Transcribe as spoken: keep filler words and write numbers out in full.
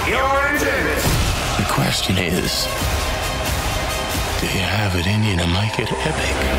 You're intended. The question is, do you have it in you to make it epic?